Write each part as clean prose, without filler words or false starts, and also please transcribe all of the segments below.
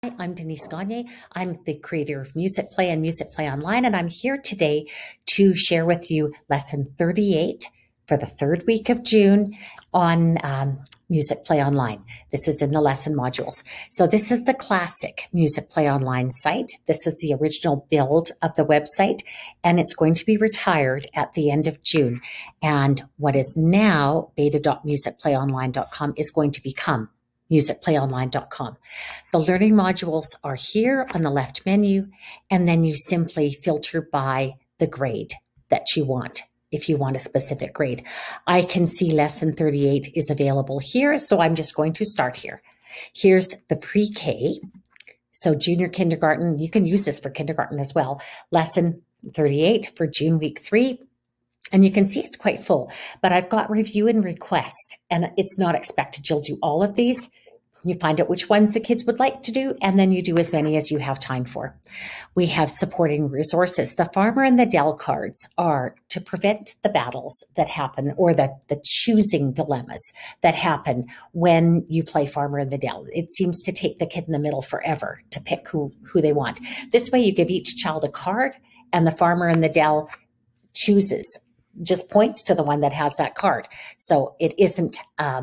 I'm Denise. I'm the creator of Musicplay and MusicplayOnline, and I'm here today to share with you lesson 38 for the third week of June on MusicplayOnline. This is in the lesson modules. So this is the classic MusicplayOnline site. This is the original build of the website, and it's going to be retired at the end of June. And what is now beta.musicplayonline.com is going to become musicplayonline.com. The learning modules are here on the left menu, and then you simply filter by the grade that you want if you want a specific grade. I can see lesson 38 is available here, so I'm just going to start here. Here's the pre-K. So junior kindergarten, you can use this for kindergarten as well. Lesson 38 for June week 3. And you can see it's quite full, but I've got review and request, and it's not expected you'll do all of these. You find out which ones the kids would like to do, and then you do as many as you have time for. We have supporting resources. The Farmer and the Dell cards are to prevent the battles that happen, or the choosing dilemmas that happen when you play Farmer and the Dell. It seems to take the kid in the middle forever to pick who they want. This way you give each child a card, and the Farmer and the Dell chooses, just points to the one that has that card. So it isn't,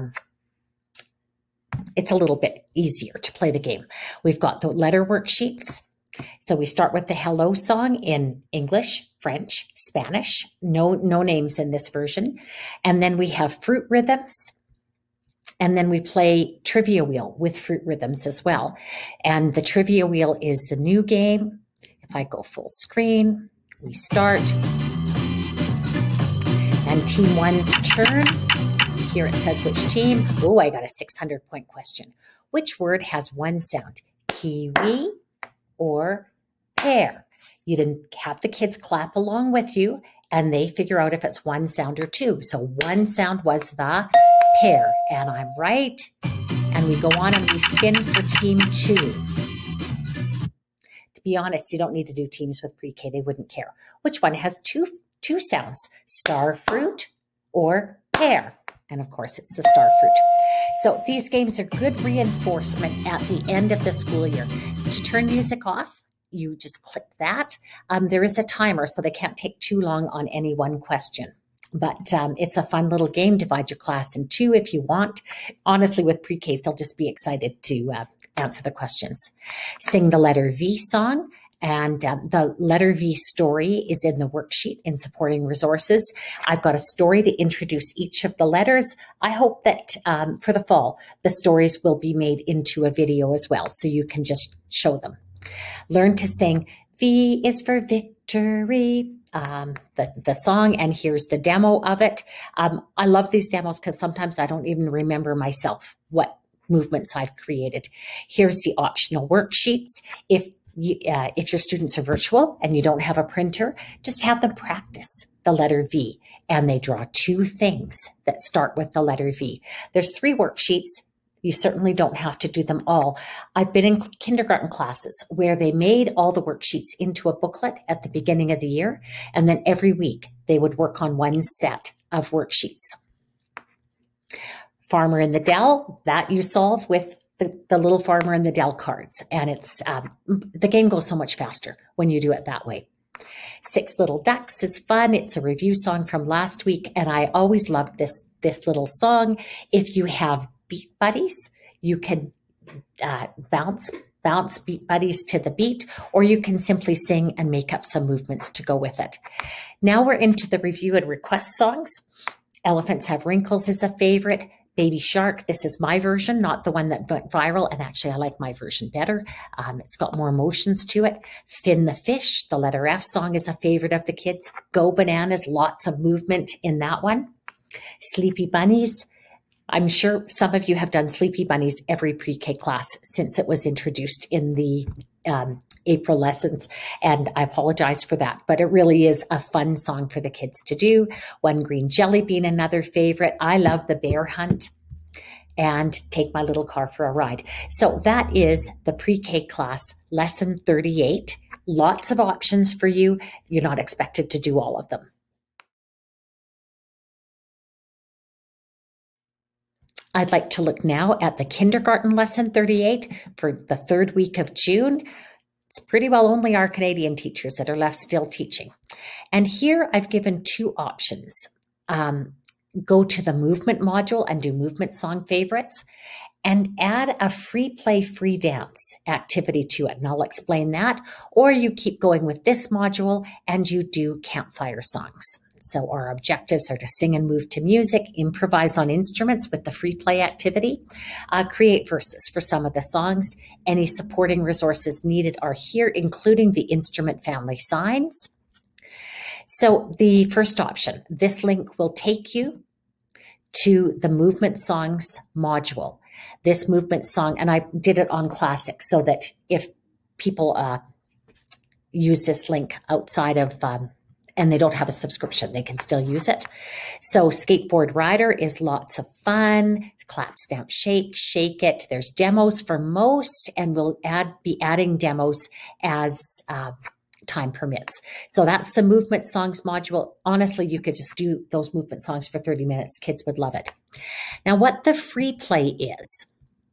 it's a little bit easier to play the game. We've got the letter worksheets. So we start with the hello song in English, French, Spanish, no names in this version. And then we have fruit rhythms. And then we play trivia wheel with fruit rhythms as well. And the trivia wheel is the new game. If I go full screen, we start. And team one's turn. Here it says which team. Oh, I got a 600-point question. Which word has one sound? Kiwi or pear? You didn't have the kids clap along with you, and they figure out if it's one sound or two. So one sound was the pear, and I'm right. And we go on and we spin for team 2. To be honest, you don't need to do teams with pre-K. They wouldn't care. Which one has two sounds, star fruit or pear? And of course, it's the star fruit. So these games are good reinforcement at the end of the school year. To turn music off, you just click that. There is a timer, so they can't take too long on any one question. But it's a fun little game. Divide your class in 2 if you want. Honestly, with pre-Ks, they'll just be excited to answer the questions. Sing the letter V song. And the letter V story is in the worksheet in supporting resources. I've got a story to introduce each of the letters. I hope that for the fall, the stories will be made into a video as well, so you can just show them. Learn to sing V is for victory, the song, and here's the demo of it. I love these demos because sometimes I don't even remember myself what movements I've created. Here's the optional worksheets. If your students are virtual and you don't have a printer, just have them practice the letter V, and they draw 2 things that start with the letter V. There's 3 worksheets. You certainly don't have to do them all. I've been in kindergarten classes where they made all the worksheets into a booklet at the beginning of the year, and then every week they would work on one set of worksheets. Farmer in the Dell, that you solve with the little Farmer and the Dell cards. And it's the game goes so much faster when you do it that way. 6 Little Ducks is fun. It's a review song from last week, and I always loved this little song. If you have beat buddies, you can bounce beat buddies to the beat, or you can simply sing and make up some movements to go with it. Now we're into the review and request songs. Elephants Have Wrinkles is a favorite. Baby Shark, this is my version, not the one that went viral. And actually, I like my version better. It's got more emotions to it. Finn the Fish, the letter F song, is a favorite of the kids. Go Bananas, lots of movement in that one. Sleepy Bunnies. I'm sure some of you have done Sleepy Bunnies every pre-K class since it was introduced in the April lessons, and I apologize for that, but it really is a fun song for the kids to do. One Green Jelly Bean, another favorite. I love the Bear Hunt and Take My Little Car for a Ride. So that is the pre-K class, lesson 38. Lots of options for you. You're not expected to do all of them. I'd like to look now at the kindergarten lesson 38 for the third week of June. It's pretty well only our Canadian teachers that are left still teaching. And here I've given two options. Go to the movement module and do movement song favorites, and add a free play, free dance activity to it. And I'll explain that. Or you keep going with this module and you do campfire songs. So our objectives are to sing and move to music, improvise on instruments with the free play activity, create verses for some of the songs. Any supporting resources needed are here, including the instrument family signs. So the first option, this link will take you to the movement songs module. This movement song, and I did it on classic so that if people use this link outside of, and they don't have a subscription, they can still use it. So Skateboard Rider is lots of fun. Clap, stamp, shake, shake it. There's demos for most, and we'll be adding demos as time permits. So that's the movement songs module. Honestly, you could just do those movement songs for 30 minutes. Kids would love it. Now, what the free play is,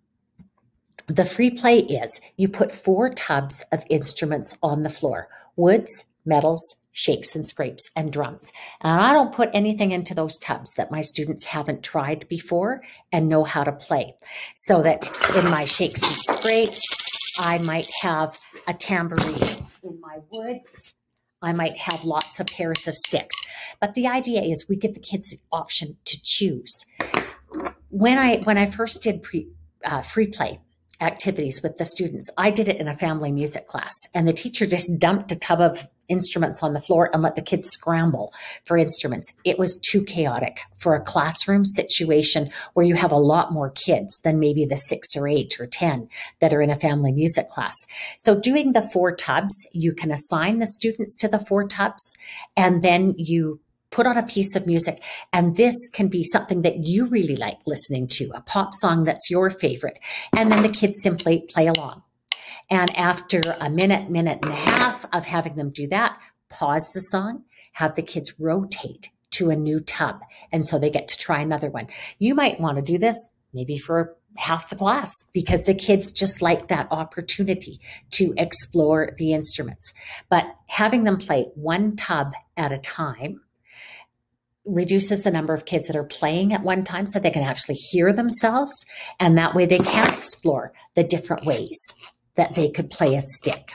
you put 4 tubs of instruments on the floor: woods, metals, shakes and scrapes, and drums. And I don't put anything into those tubs that my students haven't tried before and know how to play. So that in my shakes and scrapes, I might have a tambourine. In my woods, I might have lots of pairs of sticks. But the idea is we give the kids the option to choose. When I first did free play activities with the students, I did it in a family music class, and the teacher just dumped a tub of instruments on the floor and let the kids scramble for instruments. It was too chaotic for a classroom situation where you have a lot more kids than maybe the 6 or 8 or 10 that are in a family music class. So doing the 4 tubs, you can assign the students to the 4 tubs, and then you put on a piece of music, and this can be something that you really like listening to, a pop song that's your favorite, and then the kids simply play along. And after a minute, minute and a half of having them do that, pause the song, have the kids rotate to a new tub, and so they get to try another one. You might want to do this maybe for half the class because the kids just like that opportunity to explore the instruments. But having them play 1 tub at a time reduces the number of kids that are playing at one time so they can actually hear themselves, and that way they can explore the different ways that they could play a stick.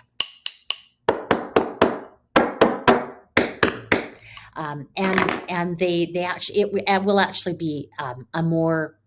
And they actually, it will actually be a more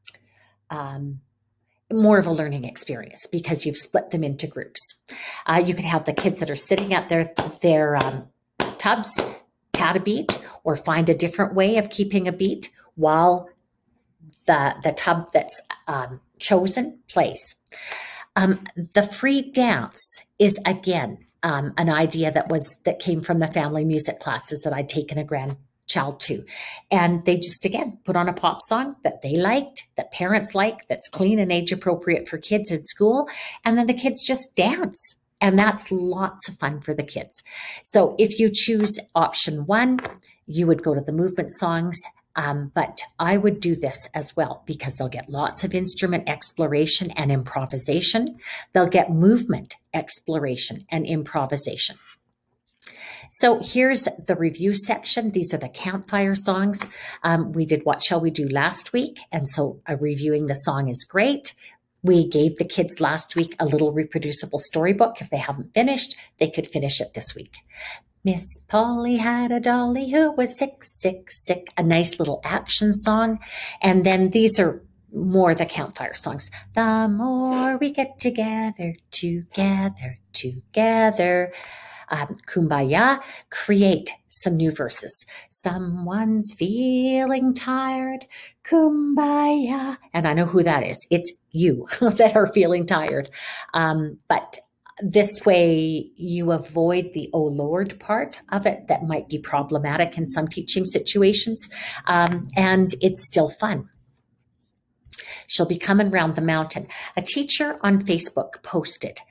of a learning experience because you've split them into groups. You could have the kids that are sitting at their tubs pat a beat, or find a different way of keeping a beat while the tub that's chosen plays. The free dance is, again, an idea that came from the family music classes that I'd taken a grandchild to. And they just, again, put on a pop song that they liked, that parents like, that's clean and age appropriate for kids in school. And then the kids just dance. And that's lots of fun for the kids. So if you choose option 1, you would go to the movement songs. But I would do this as well because they'll get lots of instrument exploration and improvisation. They'll get movement exploration and improvisation. So here's the review section. These are the campfire songs. We did What Shall We Do last week, and so reviewing the song is great. We gave the kids last week a little reproducible storybook. If they haven't finished, they could finish it this week. Miss Polly had a dolly who was sick, sick, sick. A nice little action song. And then these are more the campfire songs. The more we get together, together, together. Kumbaya, create some new verses. Someone's feeling tired, kumbaya. And I know who that is. It's you that are feeling tired. But this way you avoid the oh Lord part of it that might be problematic in some teaching situations. And it's still fun. She'll be coming round the mountain. A teacher on Facebook posted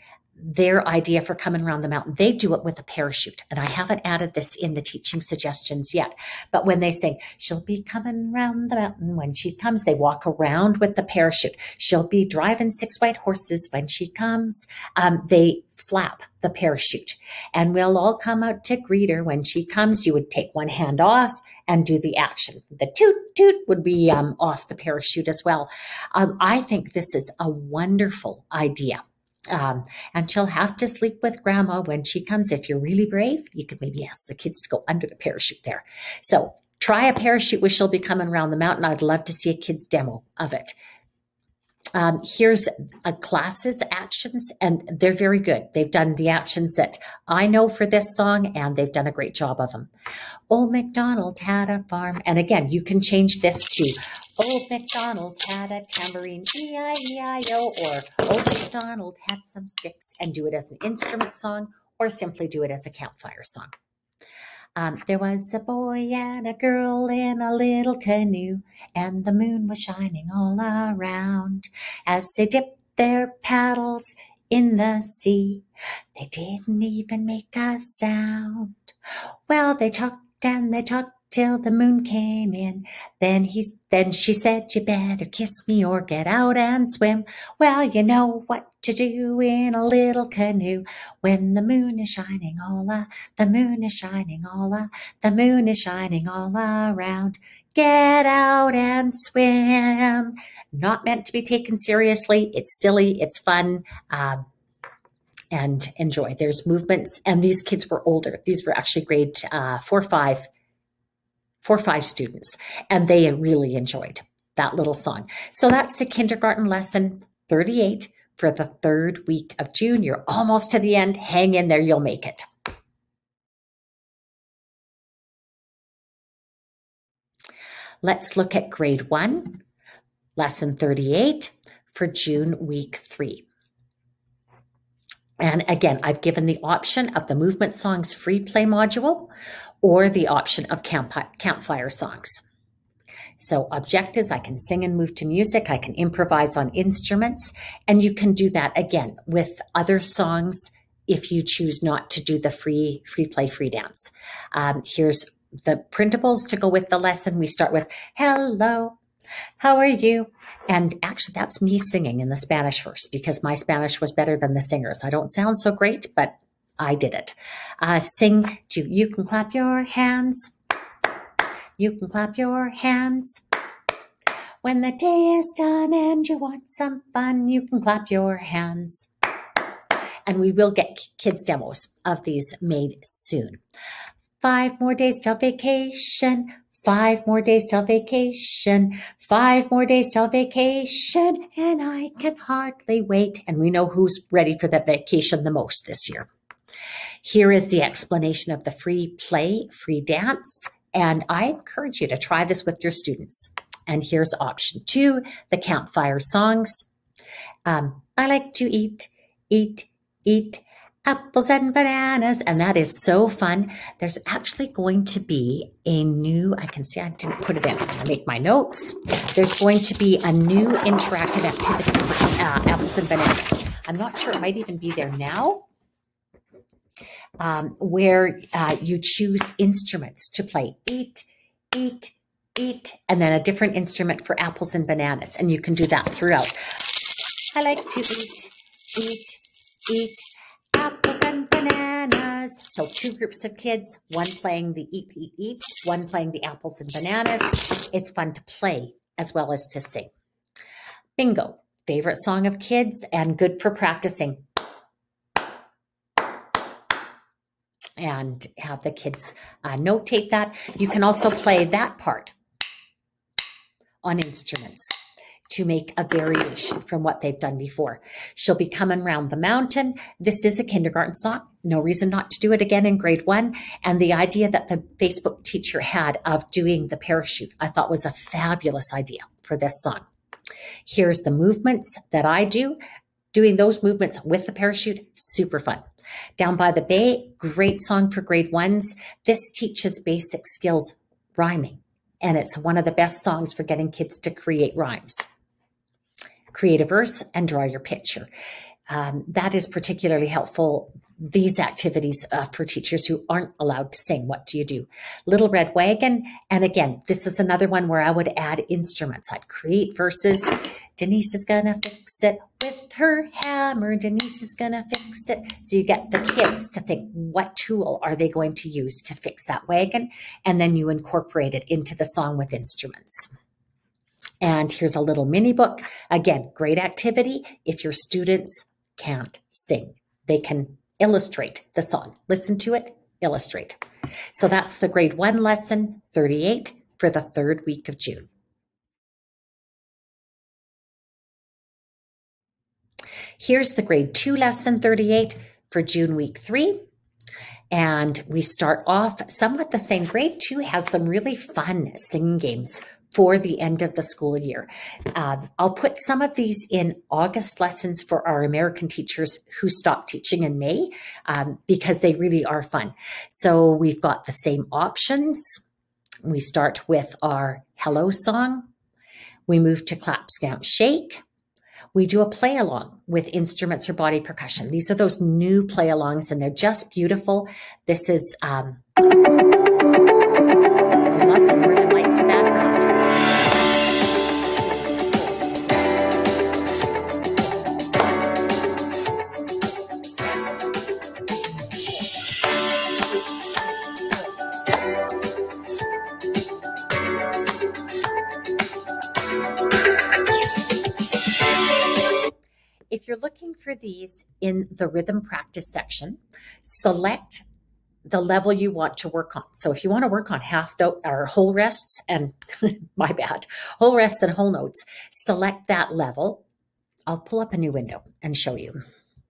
their idea for coming around the mountain, they do it with a parachute. And I haven't added this in the teaching suggestions yet. But when they sing, she'll be coming around the mountain when she comes, they walk around with the parachute. She'll be driving 6 white horses when she comes. They flap the parachute. And we'll all come out to greet her when she comes. You would take one hand off and do the action. The toot toot would be off the parachute as well. I think this is a wonderful idea. And she'll have to sleep with grandma when she comes. If you're really brave, you could maybe ask the kids to go under the parachute there. So try a parachute with She'll Be Coming Around the Mountain. I'd love to see a kid's demo of it. Here's a class's actions, and they're very good. They've done the actions that I know for this song, and they've done a great job of them. Old MacDonald had a farm. And again, you can change this to Old MacDonald had a tambourine, E-I-E-I-O, or Old MacDonald had some sticks, and do it as an instrument song, or simply do it as a campfire song. There was a boy and a girl in a little canoe, and the moon was shining all around. As they dipped their paddles in the sea, they didn't even make a sound. Well, they talked and they talked till the moon came in. Then she said, you better kiss me or get out and swim. Well, you know what to do in a little canoe when the moon is shining the moon is shining the moon is shining all around. Get out and swim. Not meant to be taken seriously. It's silly. It's fun. And enjoy. There's movements. And these kids were older. These were actually grade 4-5 students, and they really enjoyed that little song. So that's the kindergarten lesson 38 for the 3rd week of June. You're almost to the end. Hang in there. You'll make it. Let's look at grade 1, lesson 38 for June week 3. And again, I've given the option of the movement songs free play module or the option of campfire songs. So objectives, I can sing and move to music. I can improvise on instruments. And you can do that again with other songs if you choose not to do the free play, free dance. Here's the printables to go with the lesson. We start with, hello, how are you? And actually, that's me singing in the Spanish verse because my Spanish was better than the singers. I don't sound so great, but I did it. Sing to you can clap your hands. You can clap your hands. When the day is done and you want some fun, you can clap your hands. And we will get kids' demos of these made soon. 5 more days till vacation. 5 more days till vacation. 5 more days till vacation. And I can hardly wait. And we know who's ready for that vacation the most this year. Here is the explanation of the free play, free dance. And I encourage you to try this with your students. And here's option 2, the campfire songs. I like to eat apples and bananas. And that is so fun. There's actually going to be a new, I can see I didn't put it in. I'm going to make my notes. There's going to be a new interactive activity for apples and bananas. I'm not sure, it might even be there now. Where you choose instruments to play. Eat, and then a different instrument for apples and bananas. And you can do that throughout. I like to eat apples and bananas. So 2 groups of kids, one playing the eat, one playing the apples and bananas. It's fun to play as well as to sing. Bingo, favorite song of kids and good for practicing. And have the kids notate that. You can also play that part on instruments to make a variation from what they've done before. She'll be coming round the mountain. This is a kindergarten song. No reason not to do it again in grade 1. And the idea that the Facebook teacher had of doing the parachute, I thought was a fabulous idea for this song. Here's the movements that I do. Doing those movements with the parachute, super fun. Down by the Bay, great song for grade 1s. This teaches basic skills rhyming, and it's one of the best songs for getting kids to create rhymes. Create a verse and draw your picture. that is particularly helpful, these activities for teachers who aren't allowed to sing. What do you do? Little Red Wagon. And again, this is another one where I would add instruments. I'd create verses. Denise is going to fix it with her hammer. Denise is going to fix it. So you get the kids to think, what tool are they going to use to fix that wagon? And then you incorporate it into the song with instruments. And here's a little mini book. Again, great activity if your students can't sing. They can illustrate the song. Listen to it, illustrate. So that's the grade 1 lesson 38 for the 3rd week of June. Here's the grade 2 lesson 38 for June week 3. And we start off somewhat the same. Grade 2 has some really fun singing games for the end of the school year. I'll put some of these in August lessons for our American teachers who stopped teaching in May because they really are fun. So we've got the same options. We start with our hello song. We move to clap, stamp, shake. We do a play along with instruments or body percussion. These are those new play alongs and they're just beautiful. This is, I love the Northern Lights background. If you're looking for these in the rhythm practice section, select the level you want to work on. So if you want to work on half note or whole rests and my bad, whole rests and whole notes, select that level. I'll pull up a new window and show you.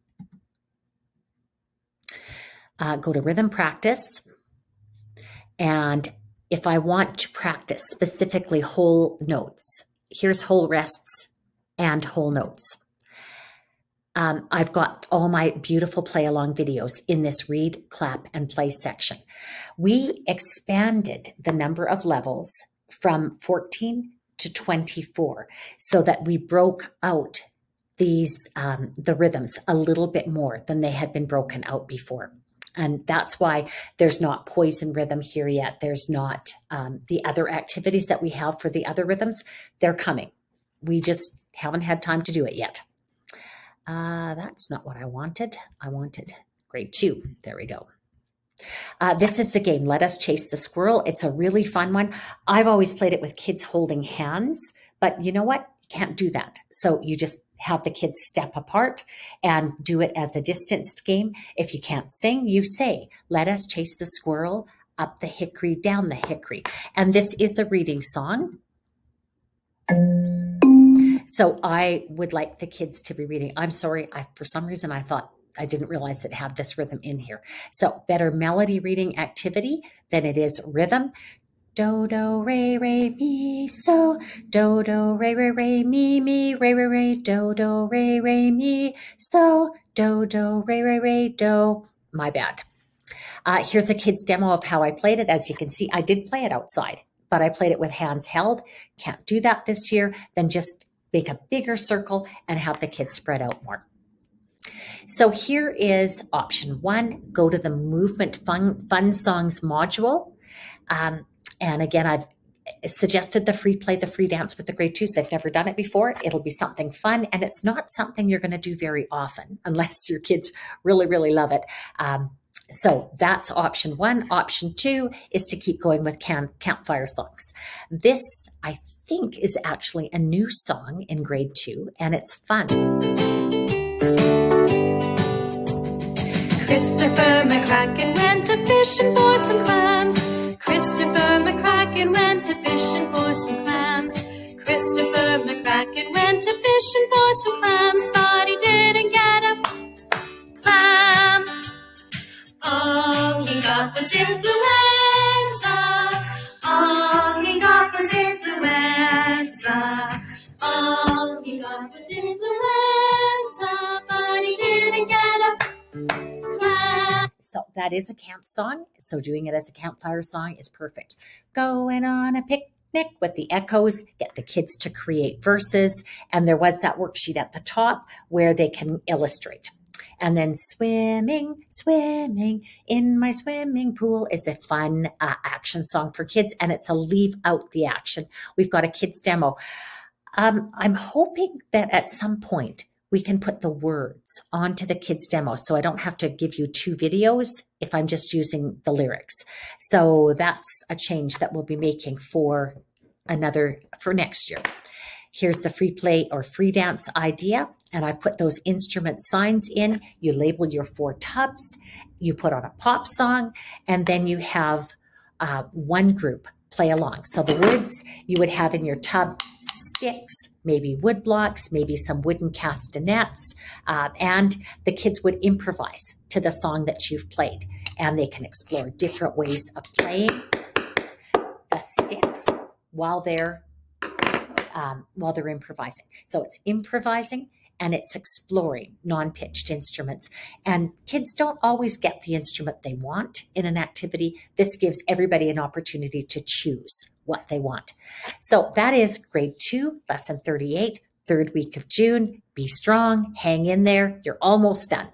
Go to rhythm practice. And if I want to practice specifically whole notes, here's whole rests and whole notes. I've got all my beautiful play along videos in this read, clap, and play section. We expanded the number of levels from 14 to 24 so that we broke out these, the rhythms a little bit more than they had been broken out before. And that's why there's not poison rhythm here yet. There's not the other activities that we have for the other rhythms. They're coming. We just haven't had time to do it yet. That's not what I wanted. I wanted grade 2. There we go. This is the game, Let Us Chase the Squirrel. It's a really fun one. I've always played it with kids holding hands, but you know what? You can't do that. So you just have the kids step apart and do it as a distanced game. If you can't sing, you say, let us chase the squirrel up the hickory, down the hickory. And this is a reading song. So I would like the kids to be reading. I'm sorry, for some reason I thought I didn't realize it had this rhythm in here. So better melody reading activity than it is rhythm. Do, do, re, re, mi, so. Do, do, re, re, re, mi, re, re, re. Do, do, re, re, mi, so. Do, do, re, re, re, do. My bad. Here's a kid's demo of how I played it. As you can see, I did play it outside, but I played it with hands held. Can't do that this year. Then just make a bigger circle and have the kids spread out more. So here is option 1. Go to the Movement Fun Songs module. And again, I've suggested the free play, the free dance with the grade 2s. I've never done it before. It'll be something fun. And it's not something you're going to do very often unless your kids really, really love it. So that's option 1. Option 2 is to keep going with campfire songs. This, I think, is actually a new song in grade 2, and it's fun. Christopher McCracken went a fishing for some clams. Christopher McCracken went a fishing for some clams. Christopher McCracken went a fishing for some clams, but he didn't get a clam. All he got was influenza. All he got was influenza. All he got was influenza, but he didn't get a clam. So that is a camp song. So doing it as a campfire song is perfect. Going on a picnic with the echoes, get the kids to create verses. And there was that worksheet at the top where they can illustrate. And then swimming, swimming in my swimming pool is a fun action song for kids. And it's a leave out the action. We've got a kids demo. I'm hoping that at some point we can put the words onto the kids demo so I don't have to give you 2 videos if I'm just using the lyrics. So that's a change that we'll be making for next year. Here's the free play or free dance idea. And I put those instrument signs in. You label your 4 tubs. You put on a pop song. And then you have one group play along. So the woods, you would have in your tub sticks, maybe wood blocks, maybe some wooden castanets. And the kids would improvise to the song that you've played. And they can explore different ways of playing the sticks while they're improvising. So it's improvising and it's exploring non-pitched instruments. And kids don't always get the instrument they want in an activity. This gives everybody an opportunity to choose what they want. So that is grade 2, lesson 38, 3rd week of June. Be strong, hang in there. You're almost done.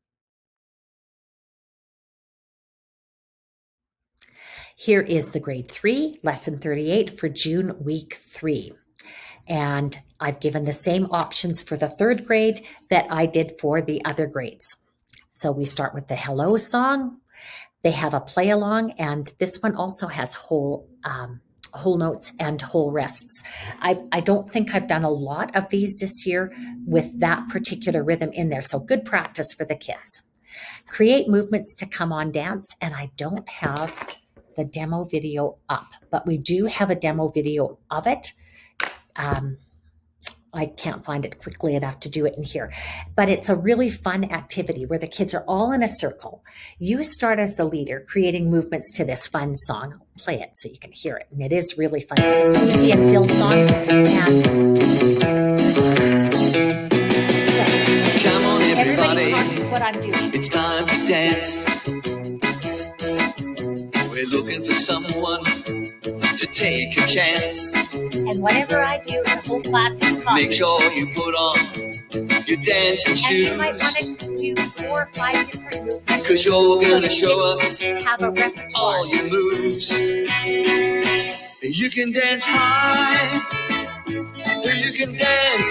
Here is the grade 3, lesson 38 for June week 3. And I've given the same options for the 3rd grade that I did for the other grades. So we start with the hello song. They have a play along, and this one also has whole notes and whole rests. I don't think I've done a lot of these this year with that particular rhythm in there. So good practice for the kids. Create movements to come on dance. And I don't have the demo video up, but we do have a demo video of it. I can't find it quickly enough to do it in here, but it's a really fun activity where the kids are all in a circle. You start as the leader, creating movements to this fun song. I'll play it so you can hear it, and it is really fun. It's a Susie and Phil song, and come on, everybody copies what I'm doing. It's time to dance. We're looking for someone to take a chance. And whatever I do, the whole class is copying. Make sure you put on your dancing shoes. And you might want to do 4 or 5 different movements. Cause you're gonna show us have a repertoire. all your moves. You can dance high, you can dance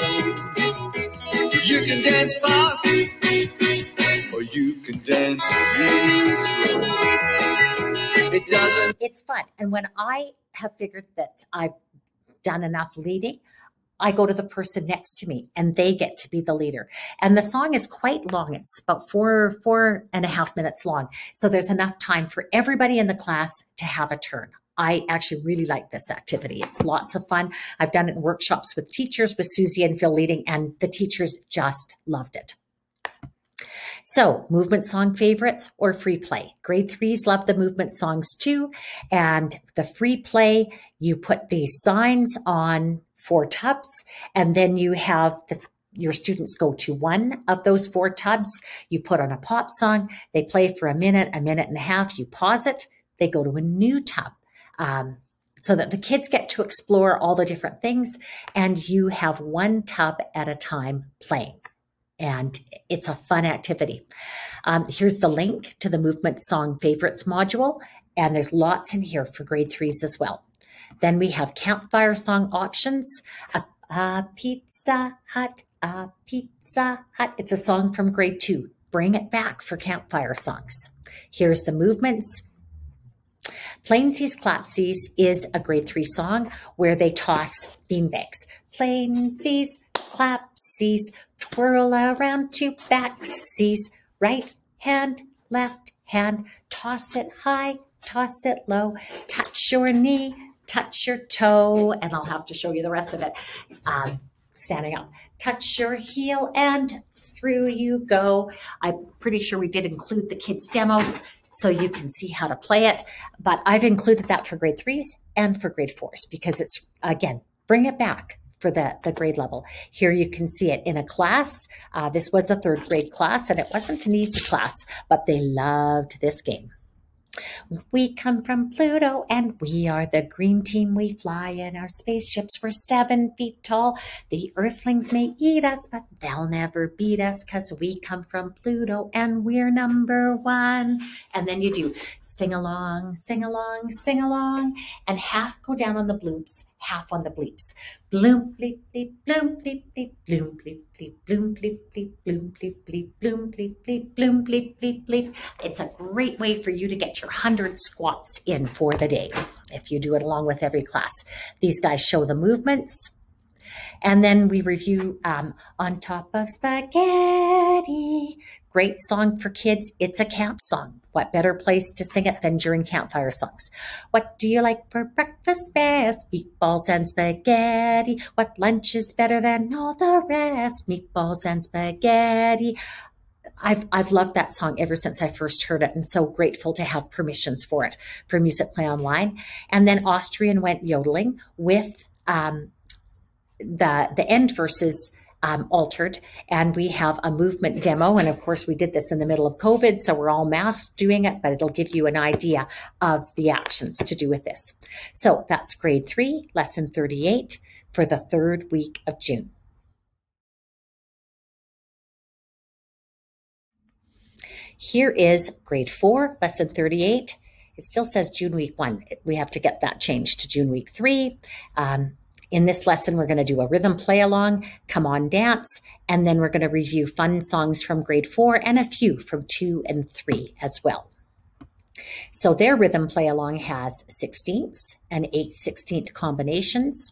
low, you can dance fast, or you can dance real slow. It doesn't. It's fun. And when I have figured that I've done enough leading, I go to the person next to me and they get to be the leader. And the song is quite long. It's about 4.5 minutes long. So there's enough time for everybody in the class to have a turn. I actually really like this activity. It's lots of fun. I've done it in workshops with teachers, with Susie and Phil leading, and the teachers just loved it. So movement song favorites or free play. Grade 3s love the movement songs too. And the free play, you put these signs on 4 tubs, and then you have your students go to one of those 4 tubs. You put on a pop song. They play for a minute and a half. You pause it. They go to a new tub. So that the kids get to explore all the different things, and you have 1 tub at a time playing. And it's a fun activity. Here's the link to the Movement Song Favorites module, and there's lots in here for grade 3s as well. Then we have campfire song options. A Pizza Hut, a Pizza Hut. It's a song from grade 2. Bring it back for campfire songs. Here's the movements. Plainsies Clapsies is a grade 3 song where they toss beanbags. Plainsies, Clapsies, twirl around 2 backsies. Right hand, left hand, toss it high, toss it low, touch your knee, touch your toe, and I'll have to show you the rest of it standing up. Touch your heel and through you go. I'm pretty sure we did include the kids' demos so you can see how to play it, but I've included that for grade 3s and for grade 4s because it's, again, bring it back for the grade level. Here you can see it in a class. This was a 3rd grade class, and it wasn't an easy class, but they loved this game. We come from Pluto and we are the green team. We fly in our spaceships. We're 7 feet tall. The earthlings may eat us, but they'll never beat us because we come from Pluto and we're number 1. And then you do sing along, sing along, sing along, and half go down on the bloops, half on the bleeps. Bloom, bleep, bleep, bloom, bleep, bleep, bloom, bleep, bleep, bloom, bleep, bleep, bloom, bleep, bleep, bloom, bleep, bleep, bloom, bleep, bleep, bleep. It's a great way for you to get your 100 squats in for the day if you do it along with every class. These guys show the movements. And then we review On Top of Spaghetti. Great song for kids. It's a camp song. What better place to sing it than during campfire songs? What do you like for breakfast best? Meatballs and spaghetti. What lunch is better than all the rest? Meatballs and spaghetti. I've loved that song ever since I first heard it, and so grateful to have permissions for it for MusicplayOnline. And then Austrian went yodeling with the end verses altered, and we have a movement demo. And of course, we did this in the middle of COVID, so we're all masked doing it, but it'll give you an idea of the actions to do with this. So that's grade 3, lesson 38 for the 3rd week of June. Here is grade 4, lesson 38. It still says June week 1. We have to get that changed to June week 3. In this lesson, we're going to do a rhythm play along, come on dance, and then we're going to review fun songs from grade 4 and a few from 2 and 3 as well. So their rhythm play along has 16ths and 8/16th combinations,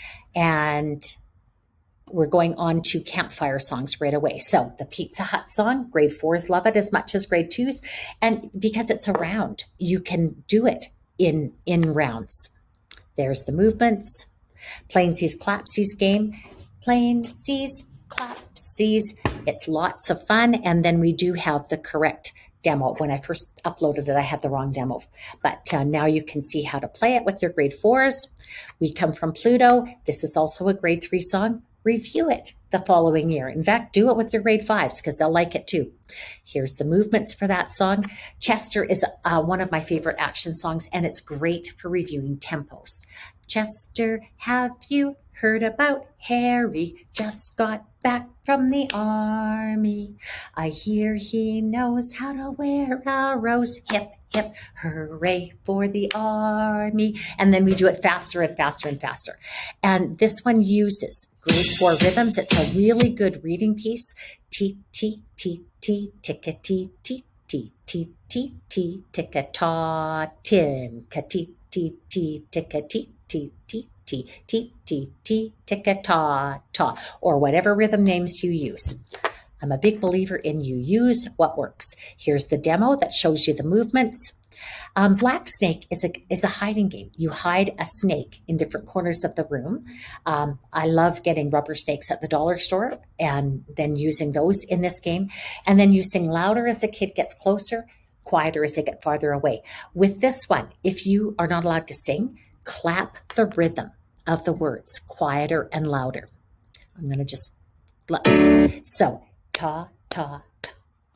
and we're going on to campfire songs right away. So the Pizza Hut song, grade 4s love it as much as grade 2s. And because it's a round, you can do it in rounds. There's the movements. Plainsies, clapsies game. Plainsies, clapsies. It's lots of fun. And then we do have the correct demo. When I first uploaded it, I had the wrong demo. But now you can see how to play it with your grade 4s. We come from Pluto. This is also a grade 3 song. Review it the following year. In fact, do it with your grade 5s because they'll like it too. Here's the movements for that song. Chester is one of my favorite action songs, and it's great for reviewing tempos. Chester, have you heard about Harry? Just got back from the army. I hear he knows how to wear a rose. Hip, hip, hooray for the army. And then we do it faster and faster and faster. And this one uses grade 4 rhythms. It's a really good reading piece. T, T, T, T, ticka, T, T, T, T, T, T, ticka, ta, tim, ka, T, T, T, ticka, T, T, T, T, T, T, T, ticka, ta, ta, or whatever rhythm names you use. I'm a big believer in you use what works. Here's the demo that shows you the movements. Black Snake is a hiding game. You hide a snake in different corners of the room. I love getting rubber snakes at the dollar store and then using those in this game. And then you sing louder as the kid gets closer, quieter as they get farther away. With this one, if you are not allowed to sing, clap the rhythm of the words, quieter and louder. I'm going to just, so, ta, ta, ta.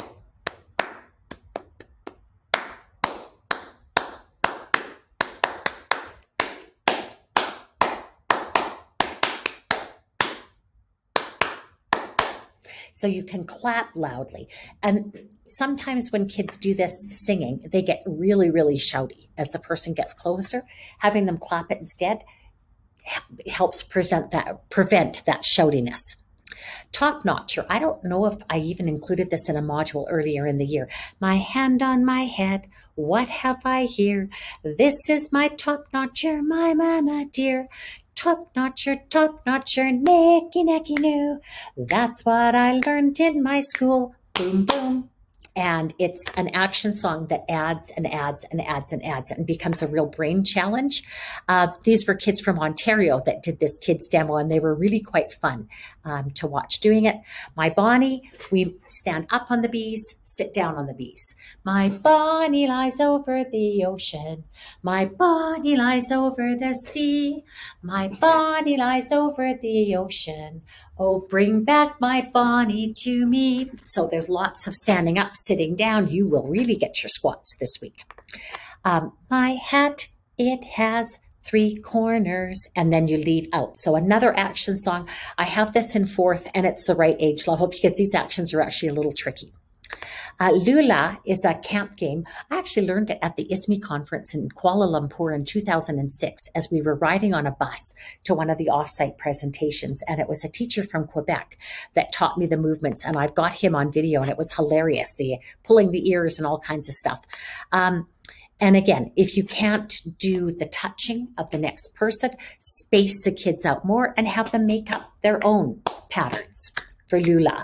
So you can clap loudly. And sometimes when kids do this singing, they get really, really shouty. As the person gets closer, having them clap it instead helps prevent that shoutiness. Top notcher. I don't know if I even included this in a module earlier in the year. My hand on my head, what have I here? This is my top notcher, my mama dear. Top notcher, nicky, nicky, noo. That's what I learned in my school. Boom, boom. And it's an action song that adds and adds and adds and adds and becomes a real brain challenge. These were kids from Ontario that did this kids demo, and they were really quite fun to watch doing it. My Bonnie, we stand up on the bees, sit down on the bees. My Bonnie lies over the ocean. My Bonnie lies over the sea. My Bonnie lies over the ocean. Oh, bring back my Bonnie to me. So there's lots of standing up, sitting down. You will really get your squats this week. My hat, it has 3 corners, and then you leave out. So another action song. I have this in 4th, and it's the right age level because these actions are actually a little tricky. Lula is a camp game. I actually learned it at the ISME conference in Kuala Lumpur in 2006 as we were riding on a bus to one of the offsite presentations. And it was a teacher from Quebec that taught me the movements. And I've got him on video, and it was hilarious, the pulling the ears and all kinds of stuff. And again, if you can't do the touching of the next person, space the kids out more and have them make up their own patterns for Lula.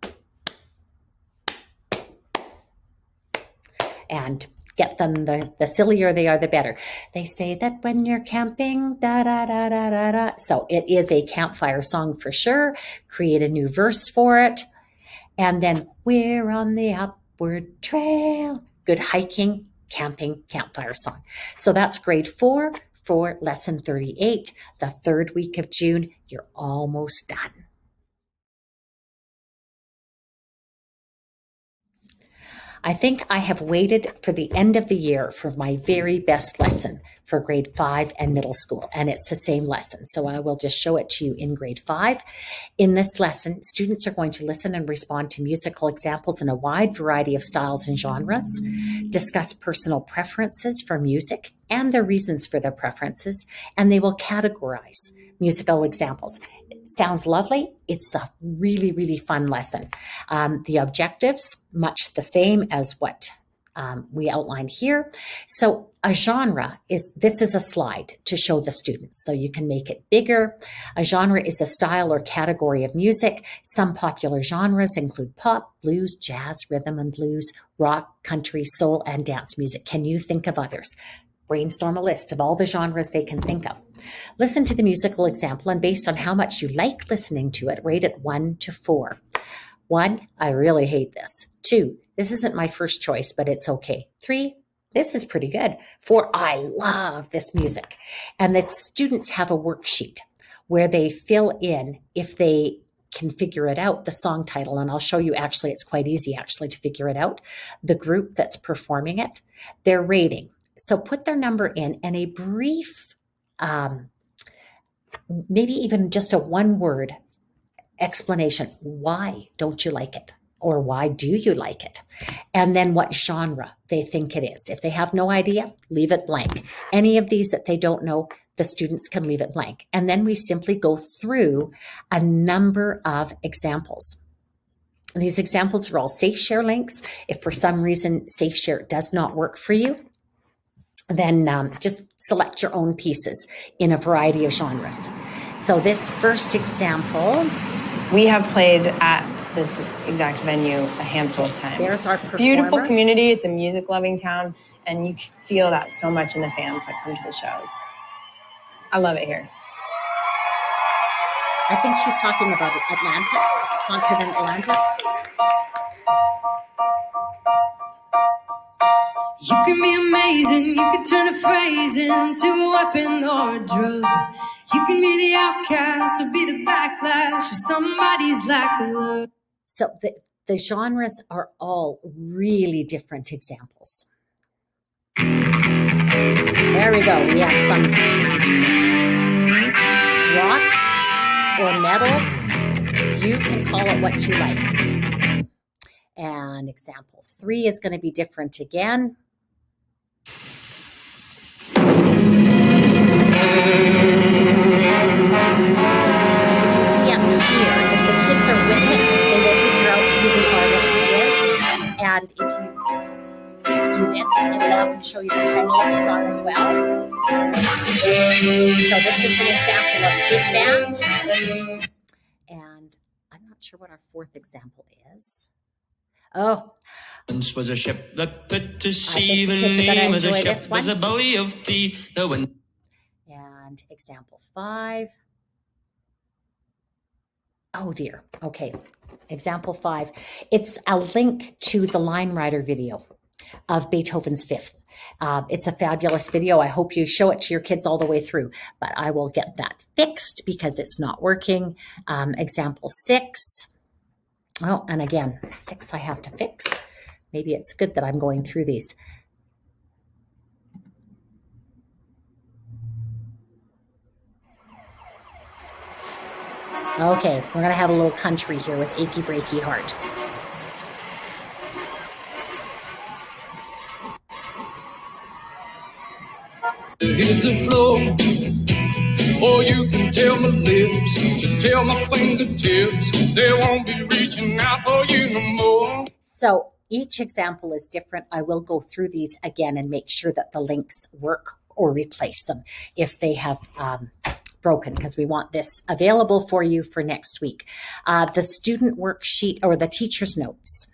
And get them, the sillier they are, the better. They say that when you're camping, da-da-da-da-da-da. So it is a campfire song for sure. Create a new verse for it. And then we're on the upward trail. Good hiking, camping, campfire song. So that's grade 4 for lesson 38. The 3rd week of June, you're almost done. I think I have waited for the end of the year for my very best lesson for grade 5 and middle school, and it's the same lesson. So I will just show it to you in grade 5. In this lesson, students are going to listen and respond to musical examples in a wide variety of styles and genres, discuss personal preferences for music and their reasons for their preferences, and they will categorize musical examples. It sounds lovely. It's a really, really fun lesson. The objectives, much the same as what we outlined here. So a genre this is a slide to show the students, so you can make it bigger. A genre is a style or category of music. Some popular genres include pop, blues, jazz, rhythm and blues, rock, country, soul, and dance music. Can you think of others? Brainstorm a list of all the genres they can think of. Listen to the musical example, and based on how much you like listening to it, rate it 1 to 4. 1, I really hate this. 2, this isn't my first choice, but it's okay. 3, this is pretty good. 4, I love this music. And the students have a worksheet where they fill in, if they can figure it out, the song title, and I'll show you actually, it's quite easy actually to figure it out, the group that's performing it, their rating. So put their number in and a brief, maybe even just a 1-word explanation. Why don't you like it? Or why do you like it? And then what genre they think it is. If they have no idea, leave it blank. Any of these that they don't know, the students can leave it blank. And then we simply go through a number of examples. These examples are all SafeShare links. If for some reason SafeShare does not work for you, then just select your own pieces in a variety of genres. So this first example, we have played at this exact venue a handful of times. There's our performer. Beautiful community. It's a music-loving town, and you feel that so much in the fans that come to the shows. I love it here. I think she's talking about Atlanta. It's a concert in Atlanta. You can be amazing, you can turn a phrase into a weapon or a drug. You can be the outcast or be the backlash of somebody's lack of love. So the genres are all really different examples. There we go. We have some rock or metal. You can call it what you like. And example 3 is going to be different again. Kids are with it, they will figure out who the artist is. And if you do this, it'll often show you the title of the song as well. So this is an example of big band. And I'm not sure what our 4th example is. Oh. Once was a ship that put to sea. The name of the ship was a belly of tea. And example 5. Oh dear. Okay. Example 5. It's a link to the Line Rider video. of Beethoven's Fifth. It's a fabulous video. I hope you show it to your kids all the way through, but I will get that fixed because it's not working. Example 6. Oh, and again, 6 I have to fix. Maybe it's good that I'm going through these. Okay, we're going to have a little country here with Achy Breaky Heart. Here's the flow, or you can tell my lips, to tell my fingertips, they won't be reaching out for you no more. So each example is different. I will go through these again and make sure that the links work or replace them if they have broken, because we want this available for you for next week. The student worksheet or the teacher's notes.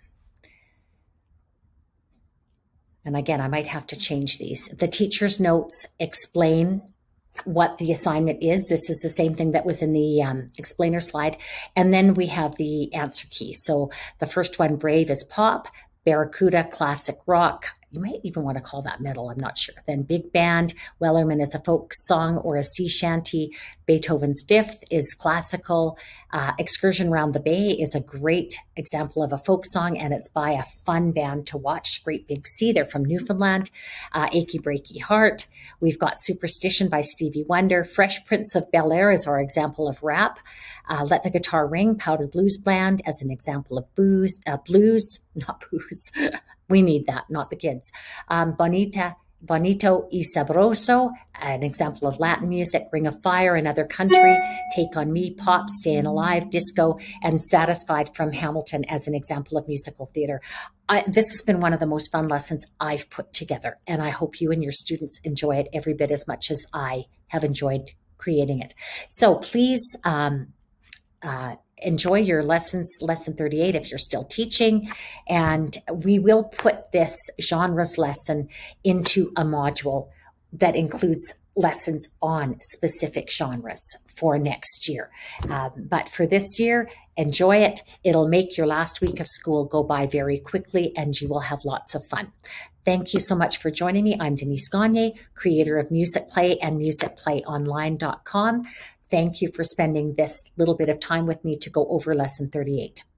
And again, I might have to change these. The teacher's notes explain what the assignment is. This is the same thing that was in the explainer slide. And then we have the answer key. So the first one, Brave, is pop. Barracuda, classic rock. You might even want to call that metal, I'm not sure. Then Big Band, Wellerman is a folk song or a sea shanty. Beethoven's Fifth is classical. Excursion Round the Bay is a great example of a folk song, and it's by a fun band to watch, Great Big Sea. They're from Newfoundland. Achy Breaky Heart. We've got Superstition by Stevie Wonder. Fresh Prince of Bel-Air is our example of rap. Let the Guitar Ring, Powder Blues Band, as an example of blues. Not booze. We need that, not the kids. Bonito y Sabroso, an example of Latin music. Ring of Fire, Another Country. Take on Me, pop. Staying Alive, disco. And Satisfied from Hamilton as an example of musical theater. This has been one of the most fun lessons I've put together, and I hope you and your students enjoy it every bit as much as I have enjoyed creating it. So please enjoy your lessons, lesson 38 if you're still teaching, and we will put this genres lesson into a module that includes lessons on specific genres for next year. But for this year, enjoy it. It'll make your last week of school go by very quickly, and you will have lots of fun. Thank you so much for joining me. I'm Denise Gagne, creator of Musicplay and MusicplayOnline.com. Thank you for spending this little bit of time with me to go over lesson 38.